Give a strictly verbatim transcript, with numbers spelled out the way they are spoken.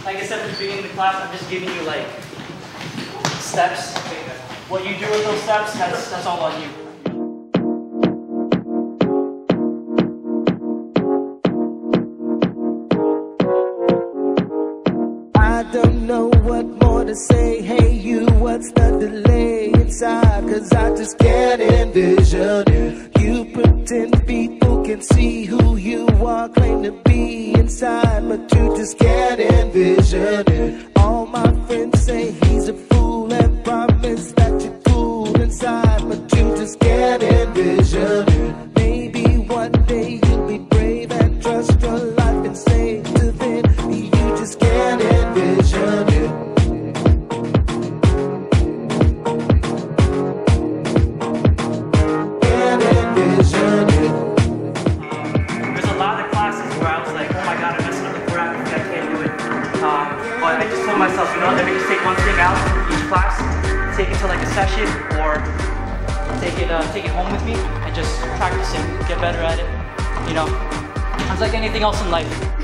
like I said at the beginning of the class, I'm just giving you like steps. What you do with those steps, that's, that's all on you. I don't know what more to say. Hey you, what's the delay inside? Cause I just can't envision it. You pretend people can see who you are, claim to be inside, but you just can't envision it. All my friends say he's a fool and promise that you're cool inside, but you just can't envision it. Maybe one day you'll be brave and trust your life and say to them, you just can't envision it. Can't envision it. Um, there's a lot of classes where I was like, oh my god, I messed up the choreography, I can't do it. Um, but I just told myself, you know, let me just take one thing out from each class, take it to like a session, or take it, uh, take it home with me, and just practice it, get better at it. You know, it's like anything else in life.